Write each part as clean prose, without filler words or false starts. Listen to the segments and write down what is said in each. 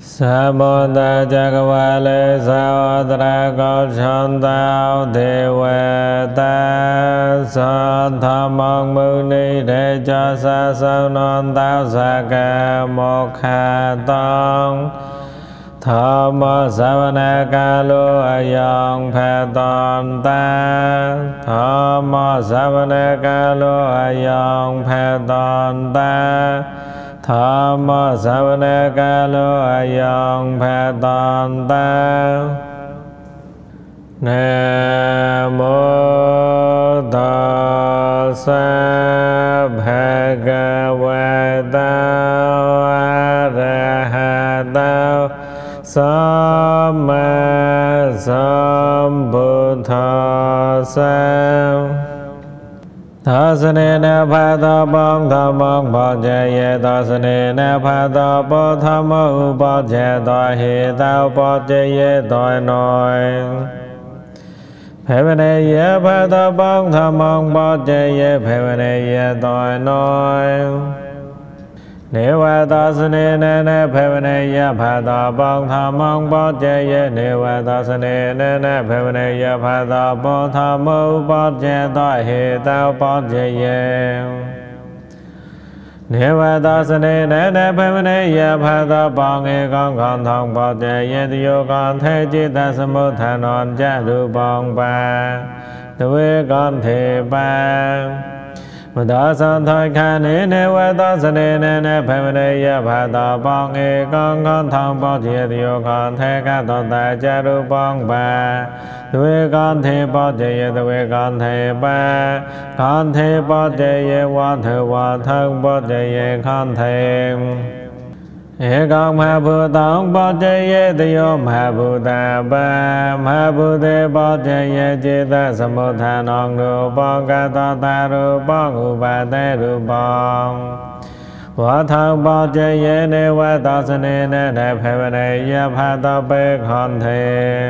Sa mô ta cha ca wa lê sa wa tra co chan tao đề quê ta sa tham mong mưu ni để cho sa sa non tao sa ca mô kha tông tham mô sa va na ca lu a yong phe ton ta tham mô sa va na ca lu a yong phe ton ta tham mô sa va na ca lu a yong phe ton ta nam mô tassa bhagavata arahata samma sambuddhassa Thasane na phata bong thamong bọ che ye thasane na phata bọ thamo bọ che tòa hi tao bọ che ye tòa nội Phevane ye phata bong thamong bọ che ye phevane ye tòa nội Niwa thasane na phevane ye phata bong thamong bọ che ye Niwa thasane na phevane ye phata bọ thamo bọ che tòa hi tao bọ che ye Niwa thasane na phevane ye phata bong e con thong bọ che ye Tiyo con thế chi ta samu tha non cha ru bong ba Tuwe con thể ba Mà đó san thôi kha ni niwa thasane na phevane ye phata bong e con thong bọ che Tiyo con thế ca to ta cha ru bong ba Tuwe con thể bọ che ye Tuwe con thể ba Con thể bọ che ye Wa thân bọ che ye con thể E con ma bhu tông bọ che ye Tiyo ma bhu ta ba Ma bhu te bọ che ye Chi ta samu tha non ru bong Ca to ta ru bong U ba te ru bong Wa thân bọ che ye Niwa thasane na phevane ye phata pe con thể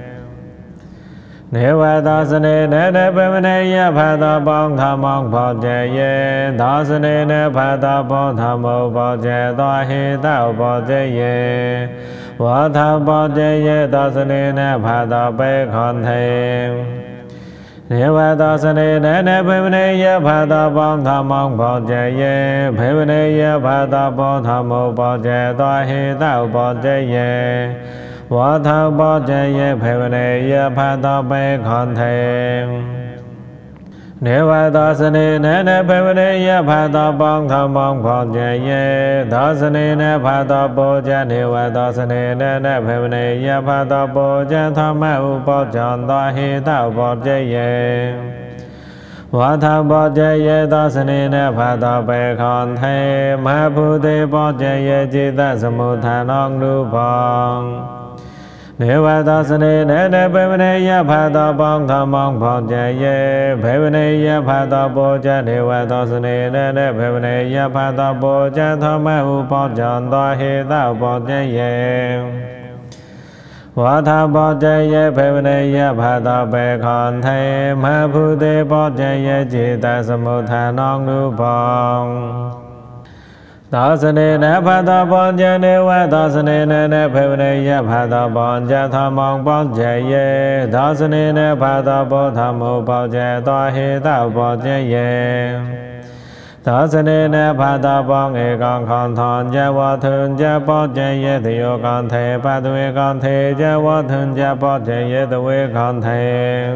Niwa thasane na phevane ye phata bong thamong bọ che ye Thasane na phata bong thamo bọ che tòa hi tao bọ che ye Wa thân bọ che ye thasane na phata pe con thể Niwa thasane na phevane ye phata bong thamong bọ che ye Phevane ye phata bong thamo bọ che tòa hi tao bọ che ye Wa thân bọ che ye phevane ye phata pe con thể Niwa thasane na phevane ye phata bong thamong bọ che ye Thasane na phata bọ che Niwa thasane na phevane ye phata bọ che Thamma u bọ chan tòa hi tao bọ che ye Wa thân bọ che ye thasane na phata pe con thể Ma bhu te bọ che ye Chi ta samu tha non ru bong Niwa thasane na phevane ye phata bong thamong bọ che ye Phevane ye phata bọ che Niwa thasane na phevane ye phata bọ che Thamma u bọ chan tòa hi tao bọ che ye Wa thân bọ che ye phevane ye phata pe con thể Ma bhu te bọ che ye Chi ta samu tha non ru bong Thasane na phata bọ che Niwa thasane na phevane ye phata bọ che Thamong bọ che ye Thasane na phata bọ thamo bọ che tòa hi tao bọ che ye Thasane na phata bong e con thon che Wa thân che bọ che ye Tiyo con thể ba Tuwe con thể che Wa thân che bọ che ye Tuwe con thể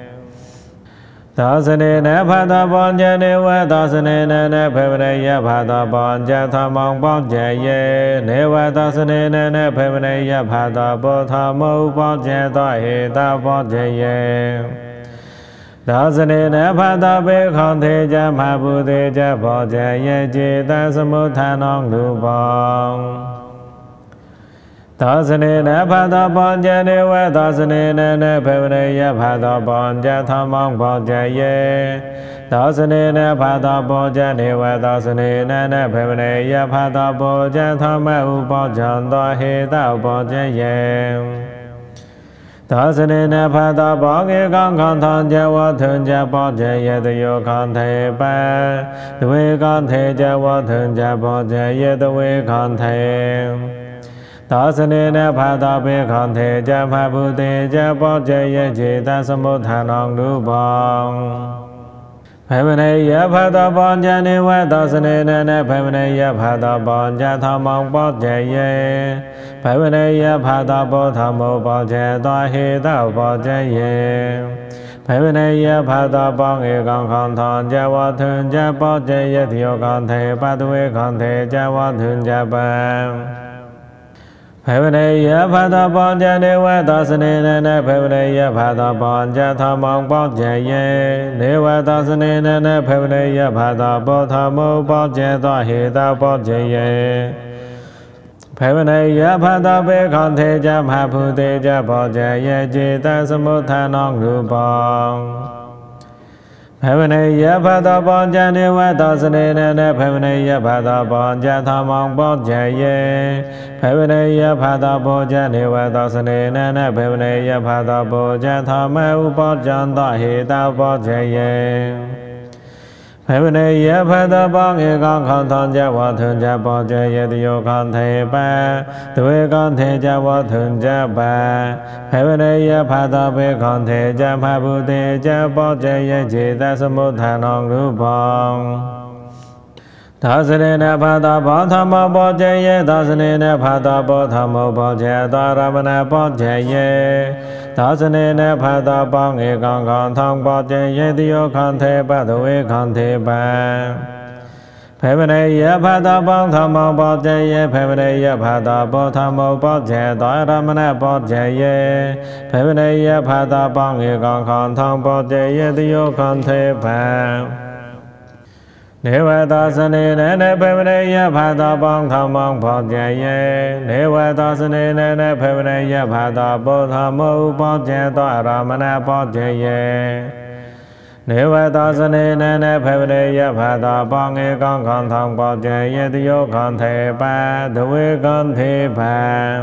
Thasane na phata bong che Niwa thasane na phevane ye phata bong che Thamong bọ che ye Niwa thasane na phevane ye phata bọ thamo bọ che tòa hi tao bọ che ye Thasane na phata pe con thể che Ma bhu te che bọ che ye Chi ta samu tha non ru bong Thasane na phata bong che Niwa thasane na phevane ye phata bong che Thamong bọ che ye Thasane na phata bọ che Niwa thasane na phevane ye phata bọ che Thamma u bọ chan tòa hi tao bọ che ye Thasane na phata bong e con thon che Wa thân che bọ che ye Tiyo con thể ba Tuwe con thể che Wa thân che bọ che ye Tuwe con thể Đó sân nè phá đó bê khăn thế cha phá bù tê cha bó chế ye chế ta sâm bồ thà nong đu bong Phai bê này ya phá đó bong cha nê vá đó sân nè nè phai bê này ya phá đó bong cha thọ mong bó chế ye Phai bê này ya phá đó bó thọ mô bó chế toa hê tao bó chế ye Phai bê này ya phá đó bong e con khăn thon cha võ thương cha bó chế ye thiyo con thế bá tu e con thế cha võ thương cha bang Phai bê này ya phá đó bong cha nê vá đó sân nè nè phai bê này ya phá đó bong cha thọ mong bó chế ye nê vá đó sân nè nè phai bê này ya phá đó bó thọ mô bó chế toa hê tao bó chế ye Phai bê này ya phá đó bê khăn thế cha phá phu tê cha bó chế ye chế ta sâm bồ thà nong đu bong Phai bê này ya phá đó bong cha nê vá đó sân nè nè phai bê này ya phá đó bong cha thọ mong bó chế ye Phai bê này ya phá đó bó cha nê vá đó sân nè nè phai bê này ya phá đó bó cha thọ mê u bó chân toa hê tao bó chế ye Phai bê này ya phá đó bong e con khăn thon cha võ thương cha bó chế ye thiyo con thế ba tu e con thế cha võ thương cha ba Phai bê này ya phá đó bê con thế cha phá bù tê cha bó chế ye chế ta sâm bồ thà nong đu bong Đó sân nè phá đó bó thọ mô bó chế ye Đó sân nè phá đó bó thọ mô bó chế toa ra mê nè bó chế ye Đó sân nè phá đó bong e con khăn thon bó chế ye thiyo con thế ba tu e con thế ba Phai bê này ya phá đó bong thọ mô bó chế ye Phai bê này ya phá đó bó thọ mô bó chế toa ra mê nè bó chế ye Phai bê này ya phá đó bong e con khăn thon bó chế ye thiyo con thế ba Nê vá đó sân nè nè phai bê này ya phá đó bong thọ mong bó chế ye Nê vá đó sân nè nè phai bê này ya phá đó bó thọ mô bó chế toa ra mê nè bó chế ye Nê vá đó sân nè nè phai bê này ya phá đó bong e con khăn thon bó chế ye thiyo con thế ba tu e con thế ba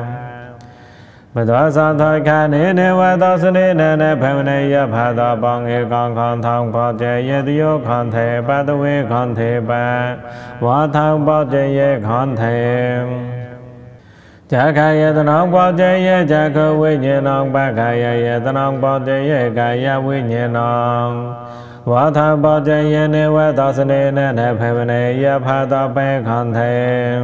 Bê đó san thôi khá nê vá đó sân nè nè phai bê này ya phá đó bong e con khăn thon bó chế ye thiyo con thế ba tu e con thế ba võ thong bó chế ye con thế Chá khá ye tân ong bó chế ye chá khơ vi nhiên ong ba khá ye tân ong bó chế ye khá ya vi nhiên ong Võ thong bó chế ye nê vá đó sân nè nè phai bê này ya phá đó bê con thế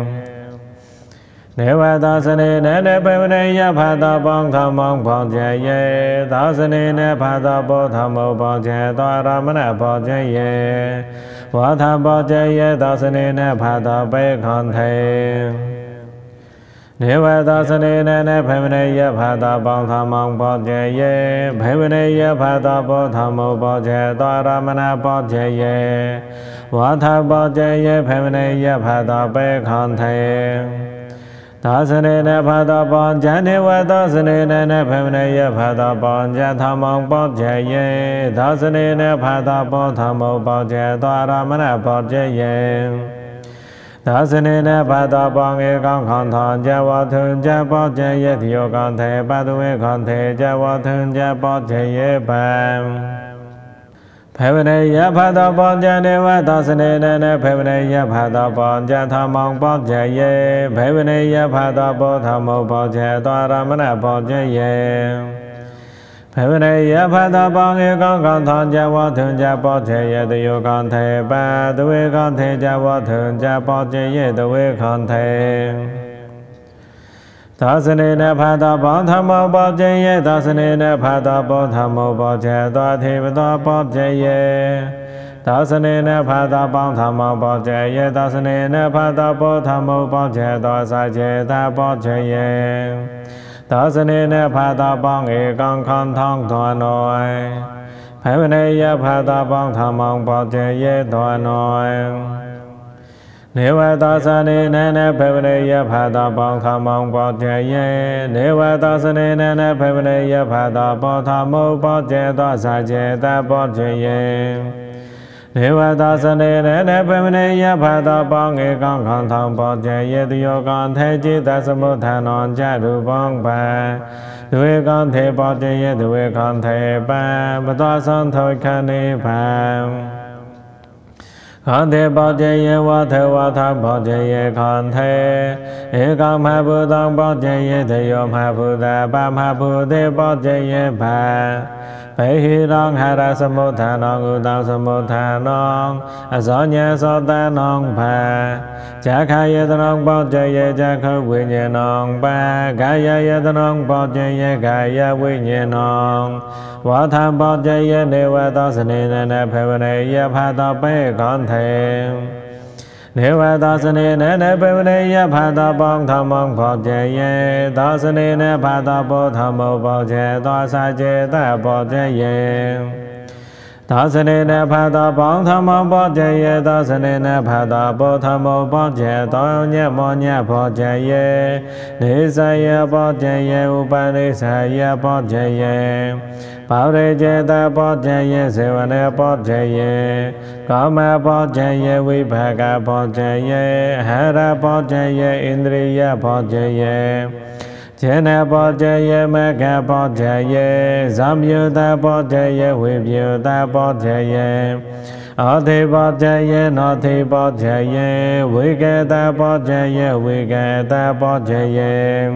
Nê vá đó sân nè nè phai bê này ya phá đó bong thọ mong bó chế ye Đó sân nè phá đó bó thọ mô bó chế toa ra mê nè bó chế ye Võ thong bó chế ye đó sân nè phá đó bê con thế Nê vá đó sân nè nè phai bê này ya phá đó bong thọ mong bó chế ye Phai bê này ya phá đó bó thọ mô bó chế toa ra mê nè bó chế ye Võ thong bó chế ye phai bê này ya phá đó bê con thế Đó sân nè phá đó bong cha nê vá đó sân nè nè phai bê này ya phá đó bong cha thọ mong bó chế ye Đó sân nè phá đó bó thọ mô bó chế toa ra mê nè bó chế ye Đó sân nè phá đó bong e con khăn thon cha võ thương cha bó chế ye thiyo con thế ba tu e con thế cha võ thương cha bó chế ye ba Phai bê này ya phá đó bong cha nê vá đó sân nè nè phai bê này ya phá đó bong cha thọ mong bó chế ye Phai bê này ya phá đó bó thọ mô bó chế toa ra mê nè bó chế ye Phai bê này ya phá đó bong e con khăn thon cha võ thương cha bó chế ye thiyo con thế ba tu e con thế cha võ thương cha bó chế ye tu e con thế Đó sân nè phá đó bong thọ mô bó chế ye Đó sân nè phá đó bó thọ mô bó chế toa thế toa bó chế ye Đó sân nè phá đó bong thọ mô bó chế ye Đó sân nè phá đó bó thọ mô bó chế toa sa chế ta bó chế ye Đó sân nè phá đó bong e con khăn thon thọ nội Phai bê này ya phá đó bong thọ mong bó chế ye thọ nội Nê vá đó sân nè nè phai bê này ya phá đó bong thọ mong bó chế ye Nê vá đó sân nè nè phai bê này ya phá đó bó thọ mô bó chế toa sa chế ta bó chế ye Nê vá đó sân nè nè phai bê này ya phá đó bong e con khăn thon bó chế ye thiyo con thế chế ta sâm bồ thà nong cha đu bong ba Tu e con thế bó chế ye tu e con thế ba Bê toa son thôi khá nê phàm khon thế bát chế ye wa thang bát chế ye khon thế ekam ha bhu tang bát chế ye thế yom ha bhu ta bam ha bhu thế bát chế ye ba bệ hi rong ha ra samut tha nong u tang samut tha nong so nhẹ so ta nong ba cha kha ye ta nong bát chế ye cha khâu vi nhẹ nong ba ga ye ta nong bát chế ye ga ya vi nhẹ nong wa tham bát chế ye ne wa ta sne ne ne phe wa ne ye pha ta pe khon thế ne wa ta sne ne ne phe wa ne ye pha ta bong tham mong bát chế ye ta sne ne pha ta bo tham mo bát chế ta sa chế ta bát chế ye ta sne ne pha ta bong tham mong bát chế ye ta sne ne pha ta bo tham mo bát chế ta nhẹ mo nhẹ bát chế ye ni sa ye bát chế ye upa ni sa ye bát chế ye bảo rê chế ta bát chế ye se va ne bát chế ye ca ma bát chế ye vi bha ca bát chế ye ha ra bát chế ye indriya bát chế ye chế ne bát chế ye ma ca bát chế ye sam yu ta bát chế ye vi yu ta bát chế ye a thi bát chế ye na thi bát chế ye vi ke ta bát chế ye vi ke ta bát chế ye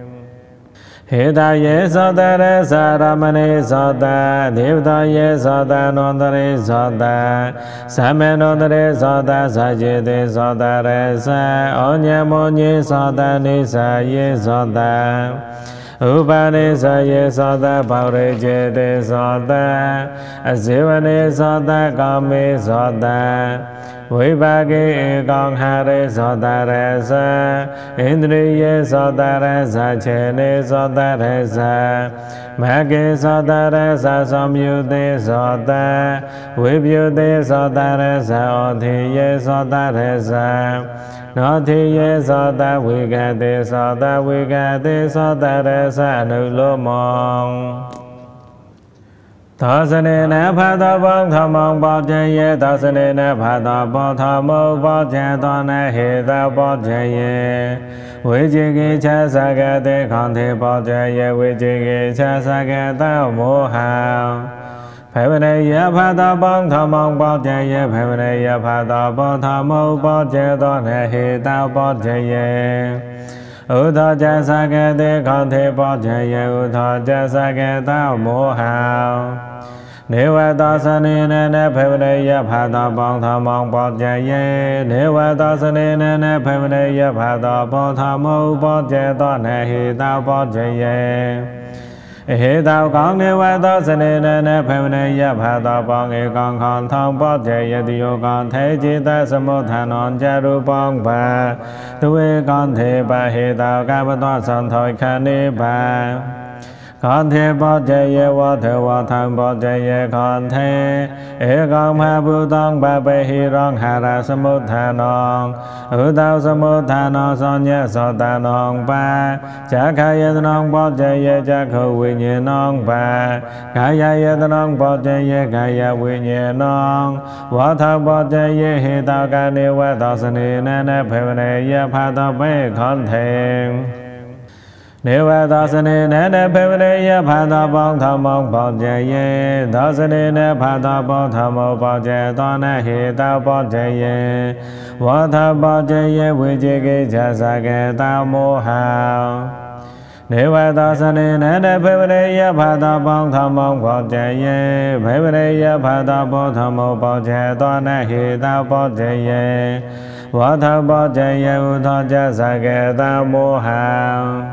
Hita ye sada re saramane sada devta ye sada nondare sada same nondare sada sajede sada re sa onya monye sada nisa ye sada upane sa ye sada paure jede sada asivane sada kame sada Vibhage ekang hare sadarasa Indriye sadarasa Chene sadarasa Mage sadarasa Samyude sada Vibhyude sadarasa Odhiye sadarasa Nothiye sada Vigade sadarasa Anulomong Tasane na phata bang thamang bát chế ye tasane na phata bát thamo bát chế ta na he ta bát chế ye vi chế ki cha sa ca te khon thế bát chế ye vi chế ki cha sa ca ta mo ha phệ bane ye phata bang thamang bát chế ye phệ bane ye phata bát thamo bát chế ta na he ta bát chế ye Uddha cha sa ca te khon thế bát chế ye uddha cha sa ca ta mo ha Newa dasane nene phevane ya phata bang thamang bát chế ye Newa dasane nene phevane ya phata bang thamo bát chế ta na hi ta bát chế ye Hi tao con newa dasane nene phevane ya phata bang e con khon thang bát chế ye Tiyo con thế chi ta samut tha non cha ru bang ba Tu e con thế ba hi tao ca ba toa san thoi kha ni ba Khon thế bát chế ye wa thang bát chế ye khon thế ekam ha bhu tang ba pe hi rong ha ra samut tha nong u tao samut tha nong son ye so ta nong ba cha kha ye nong bát chế ye cha khâu vi nhẹ nong ba kha ye nong bát chế ye kha ya vi nhẹ nong wa thang bát chế ye hi tao ca ni wa ta sani na na phe ne ye pha ta pe khon thế Newa dasane nene phevane ye phata bang thamang bát chế ye dasane ne phata bang thamo bát chế ta na hi ta bát chế ye wa tha bát chế ye vi chế ki cha sa ke ta mo ha Newa dasane nene phevane ye phata bang thamang bát chế ye phevane ye phata bang thamo bát chế ta na hi ta bát chế ye wa tha bát chế ye uddha cha sa ke ta mo ha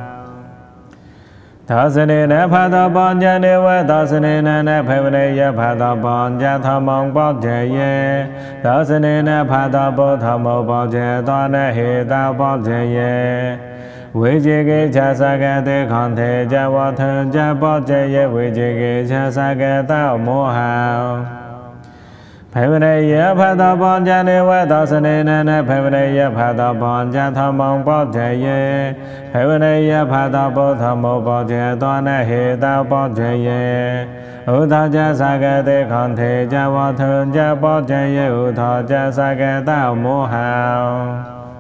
Tasane na phata bang ja ne wa tasane na na phevane ye phata bang ja thamang bát chế ye tasane na phata bang thamo bát chế ta na hi ta bát chế ye vi chế ki cha sa ca te khon thế cha wa thân cha bát chế ye vi chế ki cha sa ca ta mo ha phevane ye phata bang ja ne wa tasane na na phevane ye phata bang ja thamang bát chế ye phevane ye phata bang thamo bát chế ta na hi ta bát chế ye uddha cha sa ca te khon thế cha wa thân cha bát chế ye uddha cha sa ca ta mo ha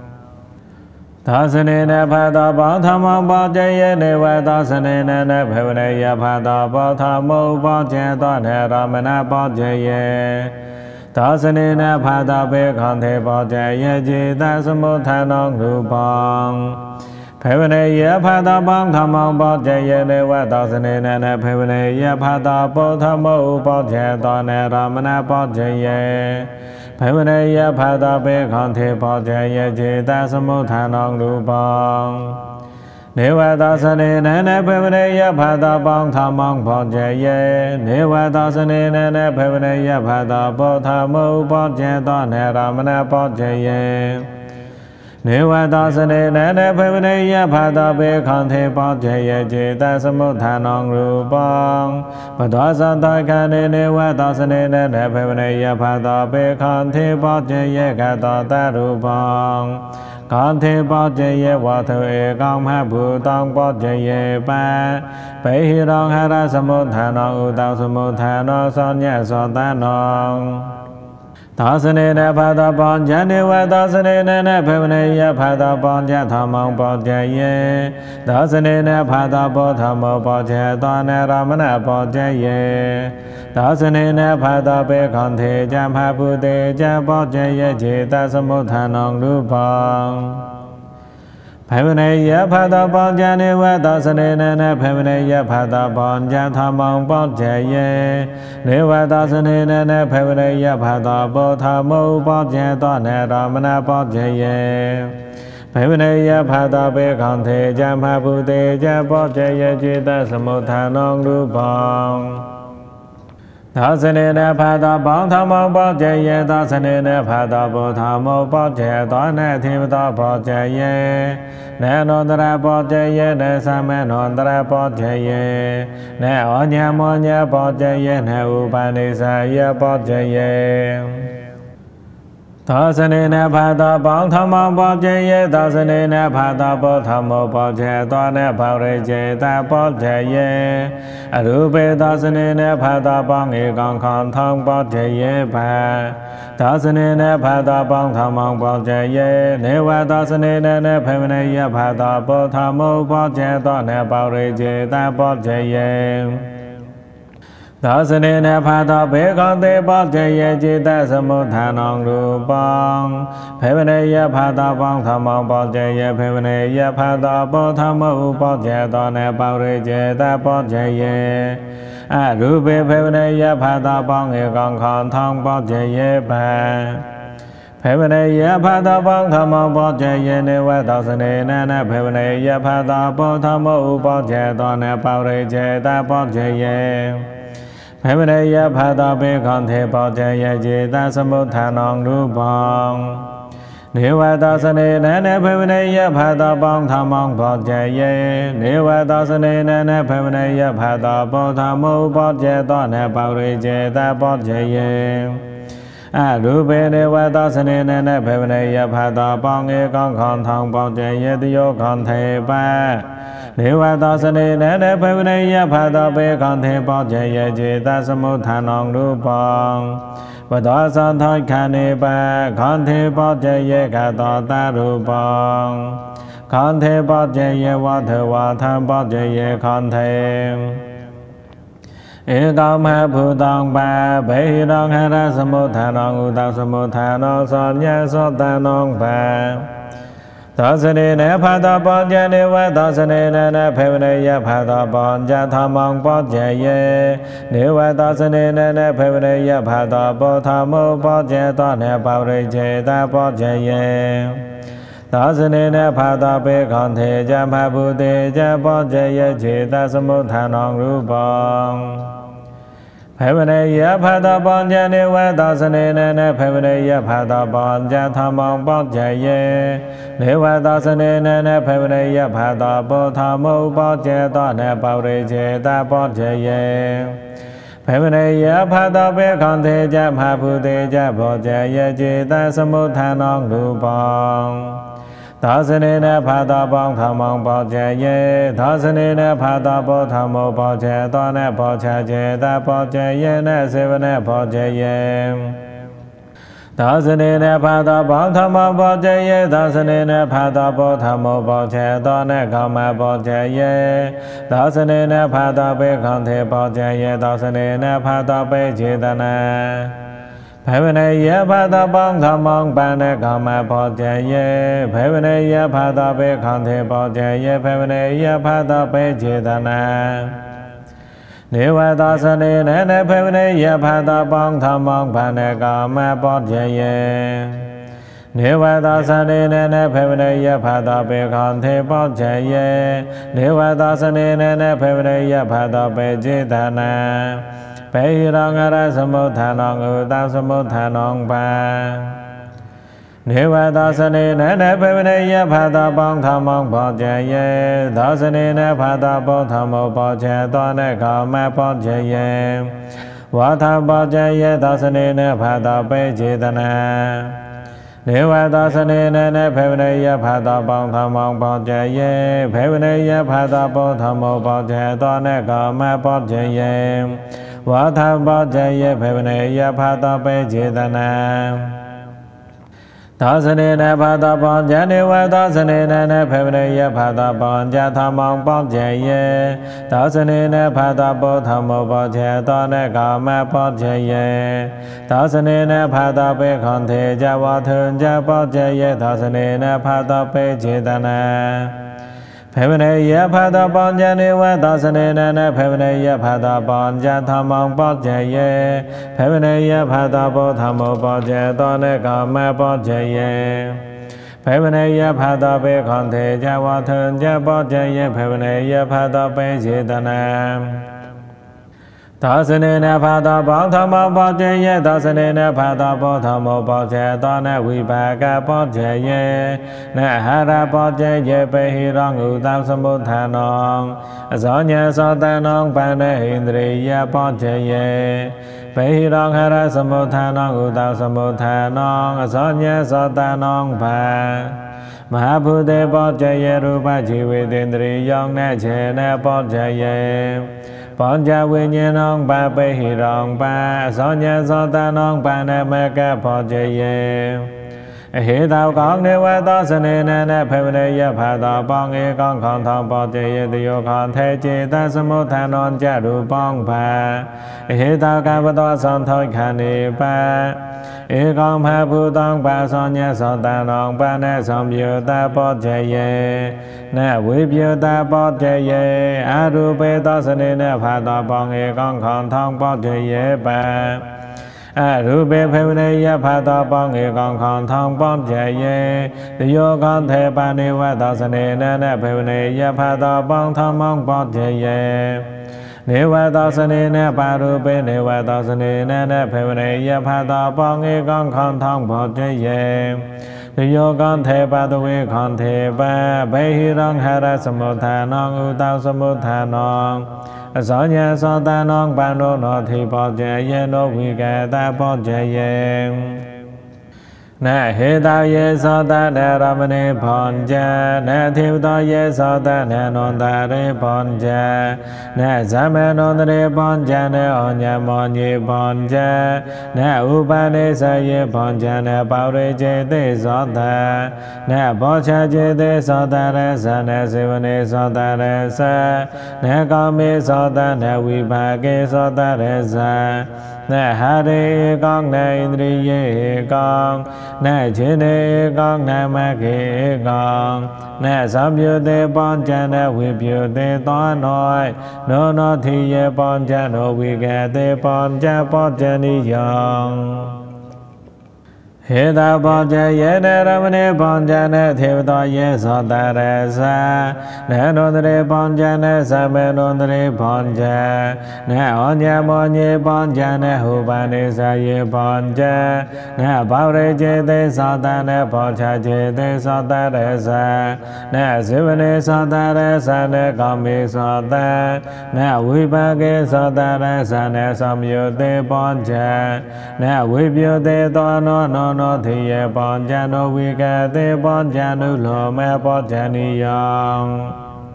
Tasane na phata bang thamang bát chế ye newa tasane na na phevane ye phata bang thamo bát chế ta na ramana bát chế ye ดัสเนนะภาตาเปขันเทปอเจเยจิตาสมุทานองรูปังเพวเนยภาตาปังธรรมังปอเจเยเนวะดัสเนนะเพวเนยภาตาโพธรรมอุปเจตเนรามณปอเจเยเพวเนยภาตาเปขันเทปอเจเยจิตาสมุทานองรูปังเนวะดัสเนนะเพวเนยภาตาปังธรรมังปอเจเยเนวะดัสเนนะเพวเนยภาตาโพธรรมอุปเจตเนรามณปอเจเยเนวะดัสเนนะเพวเนยภาตาเปขันเทปอเจเยจิตาสมุทฐานองรูปังปะดาสันตคันเนวะดัสเนนะเพวเนยภาตาเปขันเทปอเจเยกตตารูปังขันเทปอเจเยวะเทเอกังมหภูตังปอเจเยปะเปหิรังหะระสมุทฐานองอุตังสมุทฐานองสัญญาสัตตานองดัสเนนะภาตาปัญจเนวะดัสเนนะเพวเนยภาตาปัญจธรรมังปอเจเยดัสเนนะภาตาโพธรรมปอเจตเนรามณปอเจเยดัสเนนะภาตาเปขันเทจะมหาภูเตจะปอเจเยจิตาสมุทฐานองรูปังเพวเนยภาตาปัญจเนวะดัสเนนะเพวเนยภาตาปัญจธรรมังปอเจเยเนวะดัสเนนะเพวเนยภาตาโพธรรมอุปเจตเนรามณปอเจเยเพวเนยภาตาเปขันเทจะมหาภูเตจะปอเจเยจิตาสมุทฐานองรูปังดัสเนนะภาตาปังธรรมังปอเจเยดัสเนนะภาตาโพธรรมปอเจตเนเทวตาปอเจเยเนโนตระปอเจเยเนสัมเมโนตระปอเจเยเนอญญมญญปอเจเยเนอุปาณิสายปอเจเยดัสเนนะภาตาปังธรรมังปอเจเยดัสเนนะภาตาโพธรรมปอเจตเนภาริเจตาปอเจเยอรูเปดัสเนนะภาตาปังเอกังขันธังปอเจเยภาดัสเนนะภาตาปังธรรมังปอเจเยเนวะดัสเนนะเพวเนยภาตาโพธรรมปอเจตเนภาริเจตาปอเจเยดัสเนนะภาตาเปขันเทปอเจเยจิตาสมุทฐานองรูปังเพวเนยภาตาปังธรรมังปอเจเยเพวเนยภาตาโพธรรมอุปเจตเนภาริเจตาปอเจเยอรูปเพวเนยภาตาปังเอกังขันธังปอเจเยปะเพวเนยภาตาปังธรรมังปอเจเยเนวะดัสเนนะเพวเนยภาตาโพธรรมอุปเจตเนภาริเจตาปอเจเยเพวเนยภาตาเปขันเทปอเจเยจิตาสมุทฐานองรูปังเนวะดัสเนนะเพวเนยภาตาปังธรรมังปอเจเยเนวะดัสเนนะเพวเนยภาตาโพธรรมอุปเจตเนภาริเจตาปอเจเยอรูปเนวะดัสเนนะเพวเนยภาตาปังเอกังขันธังปอเจเยติโยขันเทปะเนวะดัสเนนะเพวเนยภาตาเปขันเทปอเจเยจิตาสมุทฐานองรูปังปะดาสันทคันเนปะขันเทปอเจเยกตตารูปังขันเทปอเจเยวะเทวะธัมปอเจเยขันเทเอกัมมหภูตังปะเบหิรังหะระสมุทฐานองอุตังสมุทฐานองสัญญาสัตตานองปะดัสเนนะภาตาปัญจเนวะดัสเนนะเพวเนยภาตาปัญจธรรมังปอเจเยเนวะดัสเนนะเพวเนยภาตาโพธรรมปอเจตเนภาริเจตาปอเจเยดัสเนนะภาตาเปขันเทจะมหาภูเตจะปอเจเยจิตาสมุทฐานองรูปังเพวเนยภาตาปัญจเนวะดัสเนนะเพวเนยภาตาปัญจธรรมังปอเจเยเนวะดัสเนนะเพวเนยภาตาโพธรรมอุปเจตเนภาริเจตาปอเจเยเพวเนยภาตาเปขันเทจะมหาภูเตจะปอเจเยจิตาสมุทฐานองรูปังดัสเนนะภาตาปังธรรมังปอเจเยดัสเนนะภาตาโพธรรมปอเจตเนปอเจเจตาปอเจเยนะเสวนะปอเจเยดัสเนนะภาตาปังธรรมังปอเจเยดัสเนนะภาตาโพธรรมปอเจตเนกัมมะปอเจเยดัสเนนะภาตาเปขันเทปอเจเยดัสเนนะภาตาเปเจตนา Phép này yế phá ta bóng thọ mong bà nè còn mà bỏ chạy yế Phép này yế phá ta bế khăn thế bỏ chạy yế Phép này yế phá ta bế chế ta nà Nếu ai ta sân đi nè nè phép này yế phá ta bóng thọ mong bà nè còn mà bỏ chạy yế Nếu ai ta sân đi nè nè phép này yế phá ta bế khăn thế bỏ chạy yế Nếu ai ta sân đi nè nè phép này yế phá ta bế chế ta nà Bế rong ara samudhanong utam samudhanong pa Nếu ai ta sân đi nè nè phép này yế phá ta bóng thọ mong bỏ chạy yế Đó sân đi nè phá ta bóng thọ mong bỏ chạy toa nè khảo mẹ bỏ chạy yế Hóa tham bỏ chạy yế đó sân đi nè phá ta bế chế ta nà Nếu ai ta sân đi nè nè phép này yế phá ta bóng thọ mong bỏ chạy yế Phép này yế phá ta bóng thọ mong bỏ chạy toa nè khảo mẹ bỏ chạy yế Hóa tham bỏ chạy yế phép này yế phá ta bế chế ta nà Đó sân đi nè phá ta bóng chạy Nếu ai ta sân đi nè nè phép này yế phá ta bóng chạy thọ mong bỏ chạy yế Đó sân đi nè phá ta bóng thọ mong bỏ chạy toa nè khảo mẹ bỏ chạy yế Đó sân đi nè phá ta bế khăn thế chạy hóa thương chạy bỏ chạy yế Đó sân đi nè phá ta bế chế ta nà Phép này yế phá ta bóng chạy Nếu ai ta sân đi nè nè phép này yế phá ta bóng chạy thọ mong bỏ chạy yế Phép này yế phá ta bóng thọ mong bỏ chạy toa nè khảo mẹ bỏ chạy yế Phép này yế phá ta bế khăn thế chạy hóa thương chạy bỏ chạy yế Phép này yế phá ta bế chế ta nà Đó sân đi nè phá ta bóng thọ mong bỏ chạy yế Đó sân đi nè phá ta bóng thọ mong bỏ chạy toa nè vi bà ca bỏ chạy yế Nè hà ra bỏ chạy yế bế hì rong ưu tam samudhanong Gió nhé so ta nong bà nè hindri yế bỏ chạy yế Bế hì rong hà ra samudhanong ưu tam samudhanong Gió nhé so ta nong bà Mã bhu đề bỏ chạy yế rupa chi vi tindri yong nè chế nè bỏ chạy yế Bọn cha vi nhiên nong ba bế hì rong ba Gió nhé so ta nong bà nè mê ca bỏ chạy yế Hì tao con nếu ai ta sân đi nè nè phép này yế phá ta bóng y con khăn thong bỏ chạy yế Tự yêu khăn thế chi ta samudhanong cha ru bóng bà Hì tao ca bà toa son thôi khăn đi bà Y con phá phu tông bà son nhé son ta nong bà nè son biểu ta bỏ chạy yế Nè quý biểu ta bỏ chạy yế A ru bê ta sân đi nè phá ta bóng y con khăn thong bỏ chạy yế bà Ru bê phép này yế phá ta bóng y con khăn thong bỏ chạy yế Tự yêu con thế bà nếu ai ta sân đi nè nè phép này yế phá ta bóng thọ mong bỏ chạy yế Nếu ai ta sân đi nè bà ru bê Nếu ai ta sân đi nè nè phép này yế phá ta bóng y con khăn thong bỏ chạy yế Tự yêu con thế bà tu y con thế bà Bế hì rong hà ra samudhanong ưu tam samudhanong Gió nhé so ta nong bà nô nô thì bỏ chạy yế Nô vi kè ta bỏ chạy yế Nè hì tao yế so ta nè ramani phòn cha Nè thiêu to yế so ta nè nôn ta rê phòn cha Nè sa mê nôn ta rê phòn cha Nè o nhà mòn yế phòn cha Nè u ba nê sa yế phòn cha Nè bảo rê chế tê so ta Nè bỏ cha chế tê so ta rê sa Nè siva nê so ta rê sa Nè con mê so ta Nè vi bà kê so ta rê sa Nè hà rê con nè indri yế con Nè chế nê con nè ma kê con Nè sám biểu tê bọn cha Nè vi biểu tê toa nội Nô nô thi yế bọn cha Nô vi kê tê bọn cha bọn cha ni yong Hì tao bỏ chạy yế nè ramani bọn cha Nè thiêu to yế so ta rê sa Nè nôn ta rê bọn cha Nè sa mê nôn ta rê bọn cha Nè o nhà môn yế bọn cha Nè hù ba nê sa yế bọn cha Nè bảo rê chế tê so ta Nè bỏ cha chế tê so ta rê sa Nè siva nê so ta rê sa Nè con mê so ta Nè vi ba kê so ta rê sa Nè som yu tê bọn cha Nè vi biểu tê toa nô nô nô thì yế bọn cha Nô vi kè tê bọn cha Nô lô mê bọn cha ni yong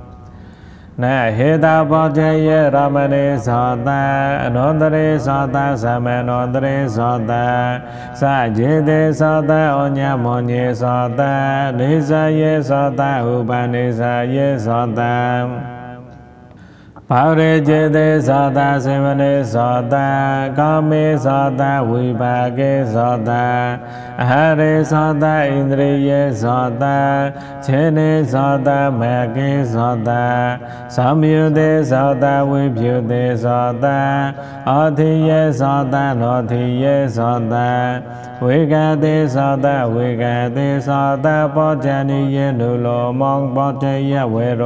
Nè hì tao bỏ chạy yế ramani so ta Nôn ta rê so ta sa mê nôn ta rê so ta Sa chế tê so ta o nhà môn yế so ta Nê sa yế so ta u ba nê sa yế so ta ภาริจิติสัตตะสิมณิสัตตะกามิสัตตะวิภากิสัตตะอหริสัตตะอินทรียสัตตะเชนิสัตตะเมกิสัตตะสัมยุติสัตตะวิภุติสัตตะอธิเยสัตตะโนธิเยสัตตะวิกติสัตตะวิกติสัตตะปัจจานิเยนุโลมังปัจจยเวโร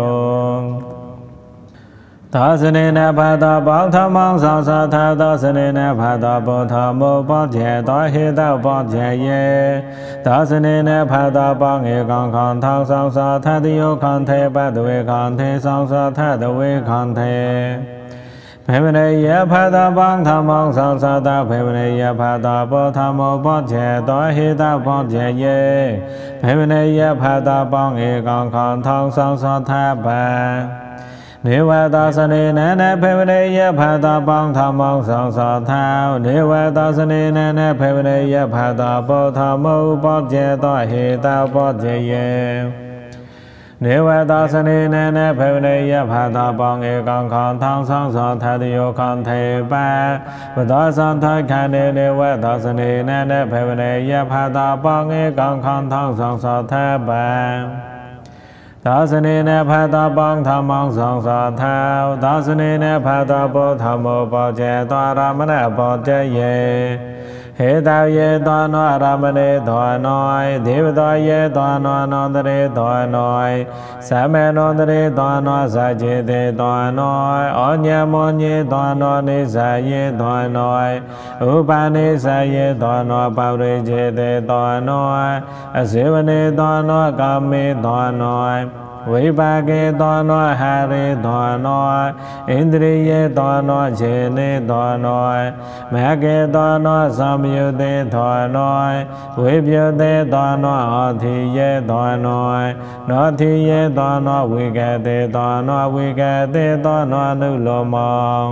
ทัศเนนะภาตาปังธรรมังสังสัทธาทัศเนนะภาตาปุถะโมปัจเจตาหิตาปัจเจเยทัศเนนะภาตาปังเอกังขันธังสังสัทธาติโยขันเทปัตเวขันเทสังสัทธาตเวขันเทเพมเนยภาตาปังธรรมังสังสัทธาเพมเนยภาตาปุถะโมปัจเจตาหิตาปัจเจเยเพมเนยภาตาปังเอกังขันธังสังสัทธาปะเนวตาสเนนะนะเพวเนยภาตาปังธรรมังสังสัทธาเนวตาสเนนะนะเพวเนยภาตาปุถะโมปัจเจตาหิตาปัจเจเยเนวตาสเนนะนะเพวเนยภาตาปังเอกังขันธังสังสัทธาติโยขันเทปะปตาสันทขันเนวตาสเนนะนะเพวเนยภาตาปังเอกังขันธังสังสัทธาปะทัศเนนะภาตาปังธรรมังสังสัทธาทัศเนนะภาตาปุถะโมปัจเจตารามณะปัจเจเยเหตาเยตานอารามเนตานอยเทวตาเยตานอนนตเรตานอยสัมเมนนตเรตานอสัจเจเตตานอยอัญญมญเยตานอนิสัยเยตานอยอุปานิสัยเยตานอปาริเจเตตานอยอเสวเนตานอกามิตานอยวิภาเกตานอหาริตานอยอินทรียตานอเชเนตานอยมหเกตานอสัมยุติตานอยวิปยุติตานออธิเยตานอยนทิเยตานอวิกติตานอวิกติตานอนุโลมัง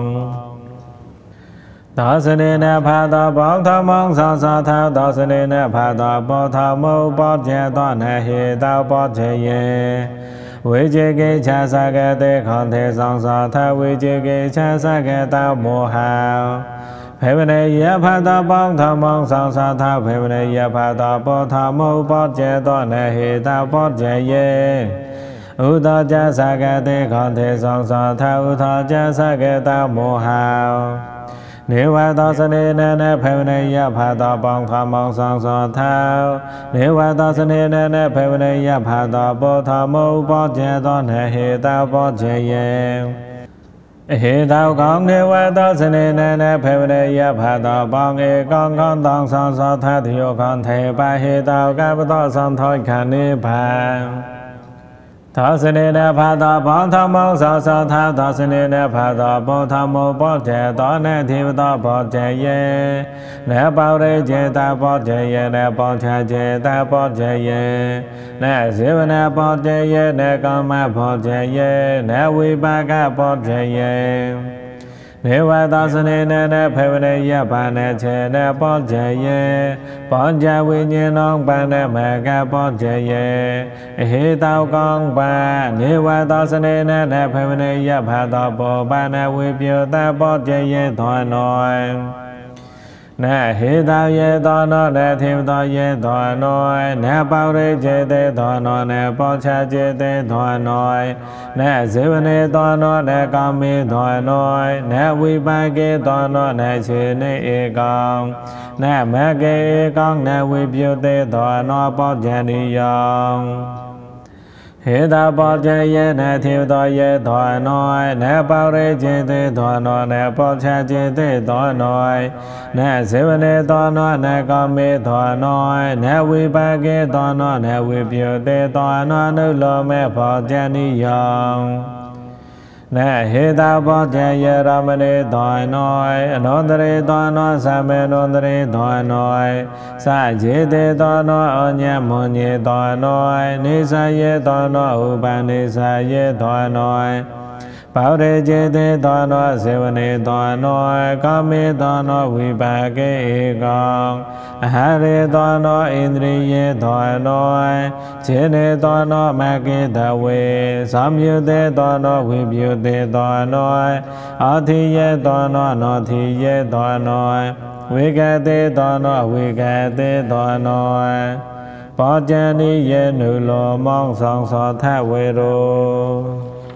ทัศเนนะภาตาปังธรรมังสังสัทธาทัศเนนะภาตาปุถะโมปัจเจตนะหิตาปัจเจเยวิจิกิจฉาสกเตขันเทสังสัทธาวิจิกิจฉาสกตาโมหะเพวเนยภาตาปังธรรมังสังสัทธาเพวเนยภาตาปุถะโมปัจเจตนะหิตาปัจเจเยอุทาจสกเตขันเทสังสัทธาอุทาจสกตาโมหะเนวตาสเนนะนะเพวเนยภาตาปังธรรมังสังสัทธาเนวตาสเนนะนะเพวเนยภาตาปุถะโมปัจเจตนะหิตาปัจเจเยเหตากังเนวตาสเนนะนะเพวเนยภาตาปังเอกังขันธังสังสัทธาติโยขันเทปะเหตากัปตสันทอยขันนิพพานทัศเนนะภาตาปังธรรมังสังสัทธาทัศเนนะภาตาปุถะโมปัจเจตนะเทวตาปัจเจเยนะปาริเจตาปัจเจเยนะปัจฉาเจตาปัจเจเยนะเสวนะปัจเจเยนะกรรมปัจเจเยนะวิปากปัจเจเยเนวตาสเนนะนะเพวเนยปานะเชนะปัจเจเยปัญจวิญญาณังปานะมกะปัจเจเยเหตากังปาเนวตาสเนนะนะเพวเนยภาตาปุปานะวิปยุตตาปัจเจเยทานอยนะเหตาเยตานอนะเทวตาเยทานอยนะปาริเจเตทานอยนะปัจฉาเจเตทานอยนะเสวเนทานอยนะกามิทานอยนะวิปาเกทานอยนะเชเนเอกังนะมะเกเอกังนะวิปยุตเตทานอยปัจจานิยังเหตาปัจเจเยนะเทวตาเยทานอยนะปาริเจเตทานอยนะปัจฉาเจเตทานอยนะเสวเนทานอยนะกามิทานอยนะวิปาเกทานอยนะวิปยุตเตทานอยนุโลเมปัจจานิยังนะเหตาปัจเจเยรามเนทานอยอนันตเรทานอยสัมเมนนตเรทานอยสัจเจเตทานอยอัญญมญเยทานอยนิสัยเยทานอยอุปาณิสัยเยทานอย bảo đề chế thế tòa nó sẽ vấn đề tòa nó có mê tòa nó vi bà kế con hạ rê tòa nó indriye tòa nó chế nê tòa nó ma kế thà quê sám yêu thế tòa nó vi biểu thế tòa nó ở thi yê tòa nó thi yê tòa nó vi ca thế tòa nó vi ca thế tòa nó bỏ chân đi yê nữ lô mong song so thà quê rô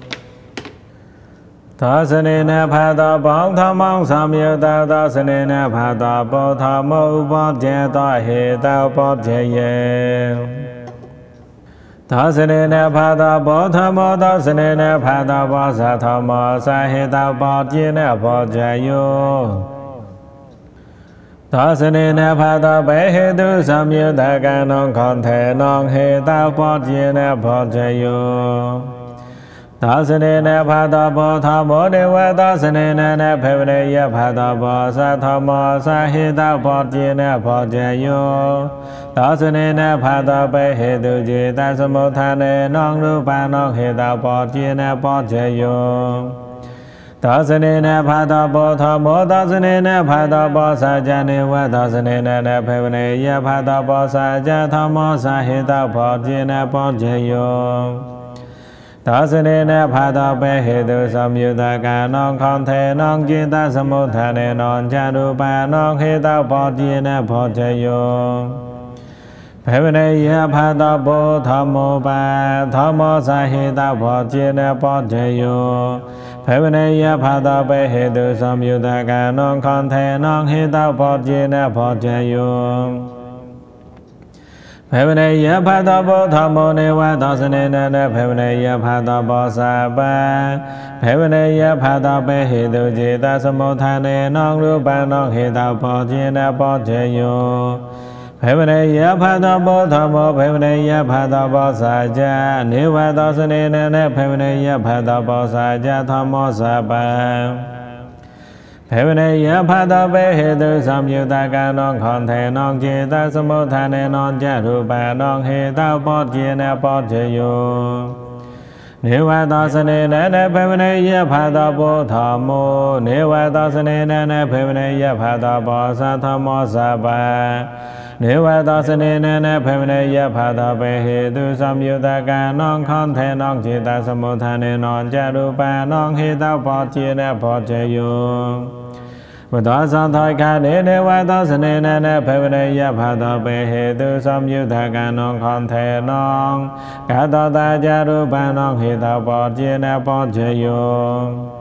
thọ sanh na phá tọ bóng thọ mong sám yêu tao thọ sanh na phá tọ bồ thọ mô bó chế tọ hệ tao bó chế yê thọ sanh na phá tọ bồ thọ mô thọ sanh na phá tọ bó sa thọ mô sa hệ tao bó chế na bó chế yô thọ sanh na phá tọ bế hệ tu sám yêu ta ca nông khôn thể nông hệ tao bó chế na bó chế yô thọ sanh na phá tọ bồ thọ mô đề vạ thọ sanh na phê đề yê phá tọ bồ sa thọ mô sa hệ tao bó chế na bó chế yô thọ sanh na phá tọ bế hệ tu chế ta sa mô tha nê nông rú pa nông hệ tao bó chế na bó chế yô thọ sanh na phá tọ bồ thọ mô thọ sanh na phá tọ bồ sa cha nê vạ thọ sanh na phê đề yê phá tọ bồ sa cha thọ mô sa hệ tao bó chế na bó chế yô thọ sanh na phá tọ bế hệ tu sám yêu ta ca nông khôn thể nông chế ta sa mô tha nê nông cha rú pa nông hệ tao bó chế na bó chế yô phê đề yê phá tọ bồ thọ mô pa thọ mô sa hệ tao bó chế na bó chế yô phê đề yê phá tọ bế hệ tu sám yêu ta ca nông khôn thể nông hệ tao bó chế na bó chế yô phê đề yê phá tọ bồ thọ mô nê vạ thọ sanh na phê đề yê phá tọ bồ sa pa phê đề yê phá tọ bế hệ tu chế ta sa mô tha nê nông rú pa nông hệ tao bó chế na bó chế yô phê đề yê phá tọ bồ thọ mô phê đề yê phá tọ bồ sa cha nê vạ thọ sanh na phê đề yê phá tọ bồ sa cha thọ mô sa pa phê đề yê phá tọ bế hệ tu sám yêu ta ca nông khôn thể nông chế ta sa mô tha nê nông cha rú pa nông hệ tao bó chế na bó chế yô nê vạ thọ sanh na phê đề yê phá tọ bồ thọ mô nê vạ thọ sanh na phê đề yê phá tọ bồ sa thọ mô sa pa nê vạ thọ sanh na phê đề yê phá tọ bế hệ tu sám yêu ta ca nông khôn thể nông chế ta sa mô tha nê nông cha rú pa nông hệ tao bó chế na bó chế yô và tọa sang thoi ca đế đế vạ thọ sanh na phê đề yê phá tọ bế hệ tu sám yêu ta ca nông khôn thể nông ca tọ ta cha rú pa nông hệ tao bó chế na bó chế yô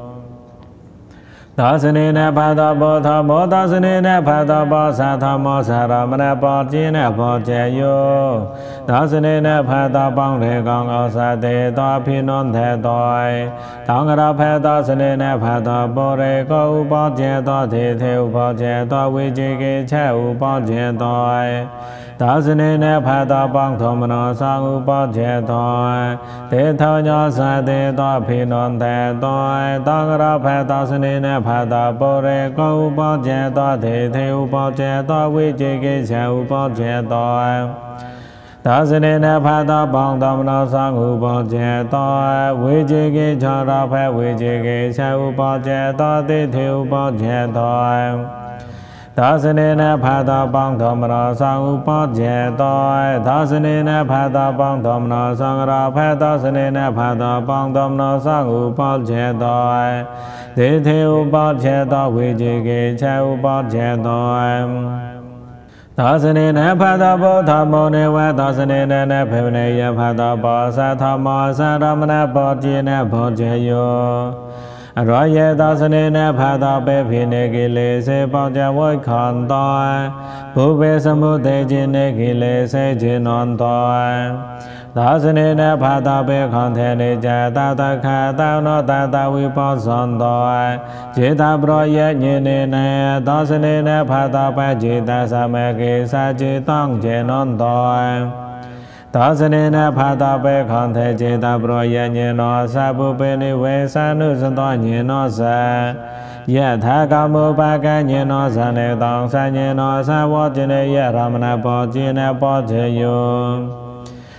thọ sanh na phá tọ bồ thọ mô thọ sanh na phá tọ bồ sa thọ mô sa rô ma na bó chế na bó chế yô thọ sanh na phá tọ bông rê con ô sa tê tọ phi nôn thể tội thọ ngã rô phê tọ sanh na phá tọ bồ rê cô u bó chế tọ thê thê u bó chế tọ vi chế kê cha u bó chế tội thọ sanh na phá tọ bông thô ma nô sang u bó chế tội tê thô nhô sa tê tọ phi nôn thể tội thọ ngã rô phê tọ sanh na phá tọ bồ rê cô u bó chế tọ thê thê u bó chế tọ vi chế kê cha u bó chế tội thọ sanh na phá tọ bông thô ma nô sang u bó chế tội vi chế kê cha rô phê vi chế kê cha u bó chế tọ tê thê u bó chế tội thọ sanh na phá tọ bông thô ma nô sang u bó chế tội thọ sanh na phá tọ bông thô ma nô sang rô phê thọ sanh na phá tọ bông thô ma nô sang u bó chế tội tê thê u bó chế tội vi chế kê cha u bó chế tội thọ sanh na phá tọ bồ thọ mô nê vạ thọ sanh na phê đề yê phá tọ bồ sa thọ mô sa rô ma na bó chế na bó chế yô rõ yê thọ sanh na phá tọ bế phi nê kì lê se bó chế vôi khôn tọ bố bế sa mô tê chế nê kì lê se chế nôn tọ thọ sanh na phá tọ bế khôn thể nê cha ta ta kha tao nó ta vi bó son tọ chế ta bro yê nhê nê nê thọ sanh na phá tọ bế chế ta sa mê kì sa chế tông chế nôn tọ thọ sanh na phá tọ bế khôn thể chế ta bro yê nhê nô sa bố bế nê vê sa nư san tọ nhê nô sa yê thá ca mô pa ca nhê nô sa nê tông sa nhê nô sa võ chế nê yê rā ma na bó chế na bó chế yô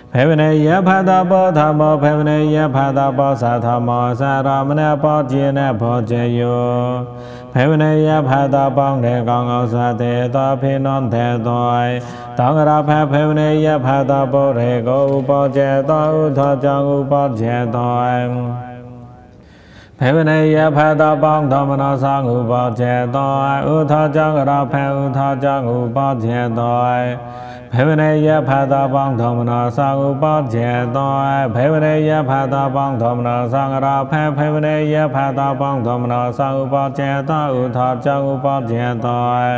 เพวเนยะภาตาโพธรรมโมเพวเนยะภาตาโพสัทธรรมโมสารามณโพเจนะโพเจโยเพวเนยะภาตาปองเทกองเอาสาเตตอภินนเทตอยตังราภเพวเนยะภาตาโพเทโกอุปเจตออุทจังอุปเจตอยเพวเนยะภาตาปองธรรมนาสังอุปเจตอยอุทจังราภอุทจังอุปเจตอยเพวเนยะภาตาปังธรรมนาสังอุปเจตอยเพวเนยะภาตาปังธรรมนาสังราภเพวเนยะภาตาปังธรรมนาสังอุปเจตอยอุทจังอุปเจตอย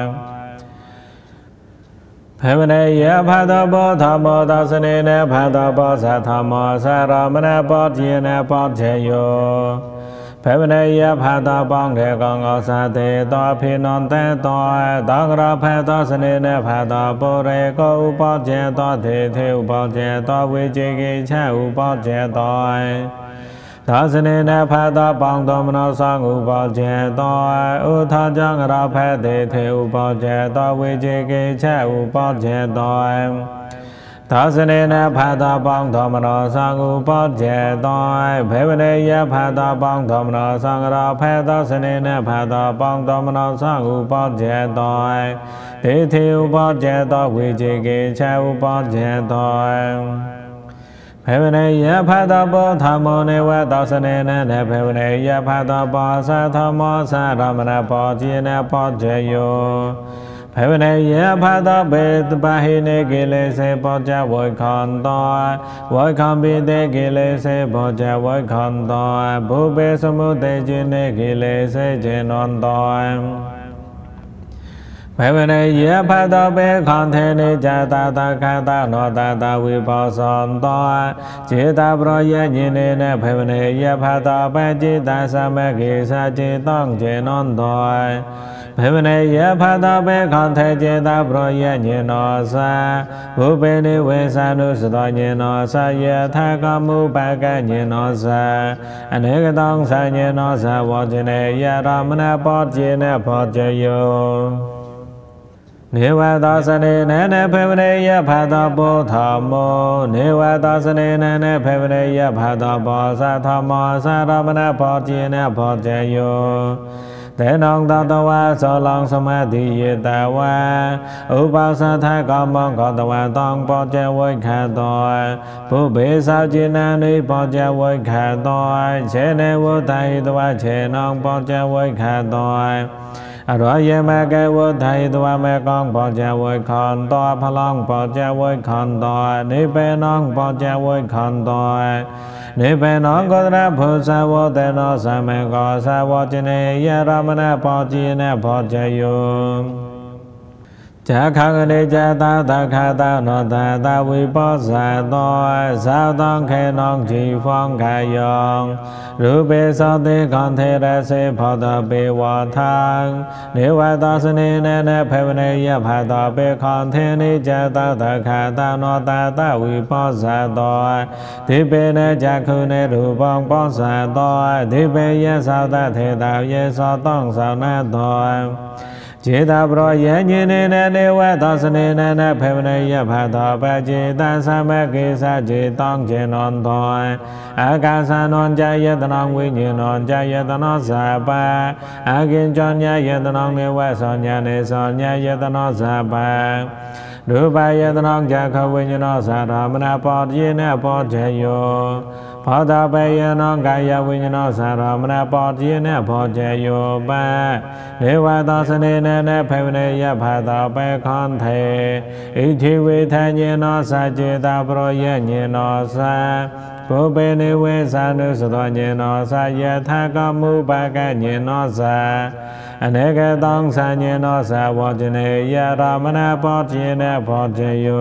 เพวเนยะภาตาโพธรรมโมตัสเนนะภาตาโพสัทธรรมโมสารามณโพเจนะโพเจโยเพวเนยะภาตาปังเทกังเอาสาเตตอภินนเตตอยตังราภตัสเนนะภาตาโพเรโกอุปเจตอเทเทอุปเจตอวิจิกิจฉาอุปเจตอยตัสเนนะภาตาปังธรรมนาสังอุปเจตอยอุทาจังราภเทเทอุปเจตอวิจิกิจฉาอุปเจตอยตัสเนนะภาตาปังธรรมนาสังอุปเจตอยเพวเนยะภาตาปังธรรมนาสังราภตัสเนนะภาตาปังธรรมนาสังอุปเจตอยเทเทอุปเจตอวิจิกิจฉาอุปเจตอยเพวเนยะภาตาโพธรรมโมเนวะตัสเนนะเพวเนยะภาตาโพสัทธรรมโมสารามณโพเจนะโพเจโยเพวเนยะภาตาเบตปะหิเนกิเลเสปะจวัยคันตอยวัยคัมปิเตกิเลเสปะจวัยคันตอยภูเปสมุเตจิเนกิเลเสเจนอนตอยเพวเนยะภาตาเบคันเทนิจตาตาคาตาโนตาตาวิปัสสันตอยจิตาปรยะญิเนนะเพวเนยะภาตาเปจิตาสมะกิสัจจิตังเจนอนตอยเพวเนยะภาตาเปคันเทจิตาปรยะญิโนสาภูเปนิเวสานุสตอญิโนสายะทากามุปะกะญิโนสาอเนกตังสาญิโนสาวจเนยะรามณโพเจนะโพเจโยเนวะตัสเนนะเพวเนยะภาตาโพธรรมโมเนวะตัสเนนะเพวเนยะภาตาโพสัทธรรมโมสารามณโพเจนะโพเจโยเตนังตตวะโสลังสมาธิเยตวะอุปาสทะกรรมังกตวะตังโพเจวิขัตอยผู้เบสาวจินานิโพเจวิขัตอยเชเนวุทัยตวะเชนังโพเจวิขัตอยอรอยมะเกวุทัยตัวเมกังโพเจวิขันตอยพลังโพเจวิขันตอยนิเปนังโพเจวิขันตอยนิเพนังกัตระพุสาวเตนะสัมเมกสาวจเนยะรามณโพเจนะโพเจโยจักขังเนจตาตาคาตาโนตาตาวิปัสสะโตสาวตังเขนองจีฟังขายองรูปเปสติคันเทระเสภตเปวะทังเนวะตัสเนนะเพวเนยะภาตเปคันเทนิจตาตาคาตาโนตาตาวิปัสสะโตทิเปนะจักขุเนรูปังปัสสะโตทิเปยะสาวตาเทตาเยสตังสาวนาโตจิตาปรยะญิเนนะเนวะตัสเนนะเพวเนยะภาตาเปจิตาสมะกิสัจจิตังเจนอนโตอากาสานนจายตนังวิญญาณนจายตนะสัพพะอากินจัญญายตนังเนวะสัญญาเนสัญญายตนะสัพพะรูปายตนังจักขวิญญาณสารามณโพเจนะโพเจโยภาตาเปยนังกายวิญญาณสารามณโพเจนะโพเจโยปะเนวะตัสเนนะเพวเนยะภาตาเปคันเทอิทิเวทัญเยนะสัจจิตาปรยะเยนะสาภูเปนิเวสานุสตอเยนะสายะทากามุปะกะเยนะสาอเนกตังสัญเยนะสาวจเนยะรามณโพเจนะโพเจโย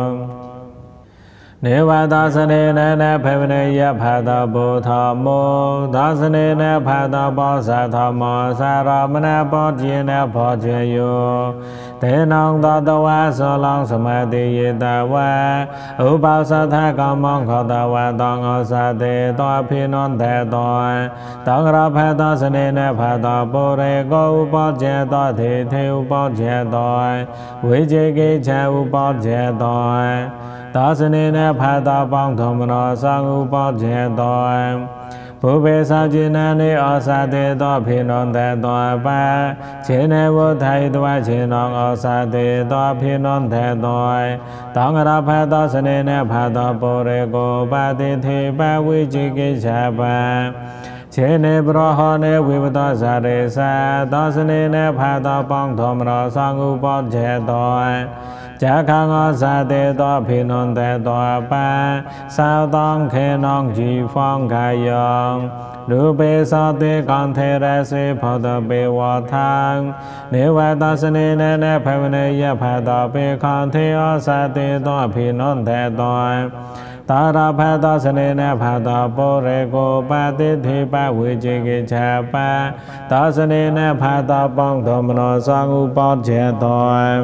เนวะตัสเนนะเพวเนยะภาตาโพธรรมโมตัสเนนะภาตาโพสัทธรรมโมสารามณโพเจนะโพเจโยเตนังตตวะโสลังสมาธิเยตวะอุปาสทะกรรมังขตวะตังอสาเตตอภินนเทตอยตังราภตัสเนนะภาตาโพเรโกอุปเจตอเทเทอุปเจตอยวิจิกิจฉาอุปเจตอย đó sẽ nên phải tạo bằng thông nó sang u bao chế đòi bố bê sao chỉ nên đi ở xa thế đó phi non thế đó ba chỉ nên vô thay đó chỉ non ở xa thế đó phi non thế đó当ra phải đó sẽ nên phải đó bố rê cô ba thế thì ba quy chỉ cái cha ba chế nê bro ho nê vi bát đó sa rê sa đó sẽ nên phải đó bằng thông nó sang u bao chế đó chả khang ở xa thế đó phi non thế đó ba sao tăng khê non chỉ phong khai yong如被烧的钢铁来水泡的被我烫，你外到是你奶奶拍完的也拍到被钢铁二三的多皮弄太多，大大拍到是你奶拍到不热锅把的提把位置给拆把，到是你奶拍到帮他们那上午包接单。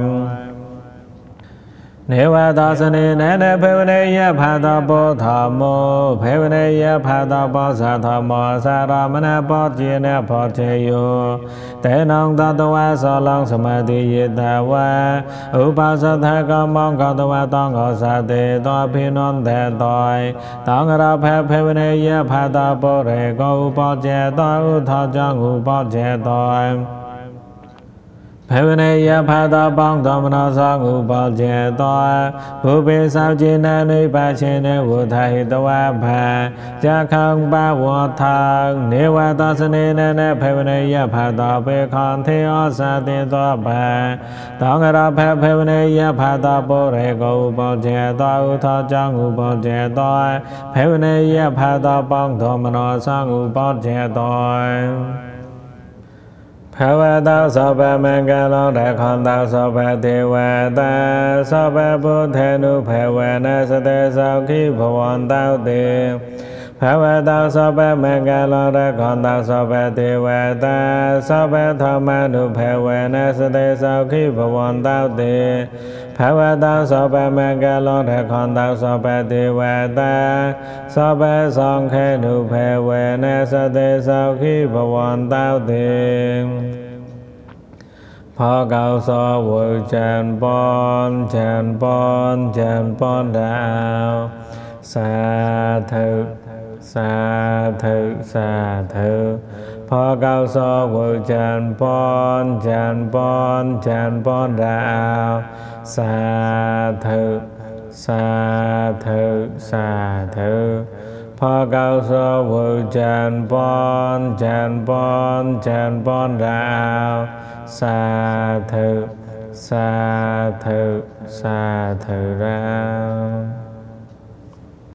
နေဝသာစနေနန္ဒဖေဝနေယဖာတဘောဓမ္မောဖေဝနေယဖာတဘောဇာဓမ္မောသာရမဏဘောจิเนဘောเทโยတေနံတတဝါသောလောင်စမတိယေတဝါဥပသထကမောကောတဝါတောငောသတေတောဖိနန္တေတောတောငရဖေဝနေယဖာတဘောရေကောဥပောเจတောဥထောကြောင့်ဥပောเจတောဖေဝနေယဖာတပေါင်းသောမနောသောဥပောเจတောဘုပေသောจิနံနိဗ္ဗာန်နေဝထဟိတဝဖာဇာခံပဝထာနေဝသစနေနနဖေဝနေယဖာတပေခံသေဩသတေသောဖာတောငရဖေဝနေယဖာတဘောရေကောဥပောเจတောဥထောကြောင့်ဥပောเจတောဖေဝနေယဖာတပေါင်းသောမနောသောဥပောเจတောภวตาสัพพมังคลังรักขันตาสัพพเทวตาสัพพพุทธานุภเวนะสเตสักขิภวันตาเตภวตาสัพพมังคลังรักขันตาสัพพเทวตาสัพพธรรมานุภเวนะสเตสักขิภวันตาเตภวตาสัพพมังคลังรักขันตาสัพพเทวตาสัพพสังฆานุภเวนะสเตสักขิภวันตาเตพอเก่าสอวจันปอนดาวสาธุสาธุสาธุพอเก่าสอวจันปอนดาวสาธุสาธุสาธุพอเก่าสอวจันปอนดาวสาธุสาธุสาธุเรา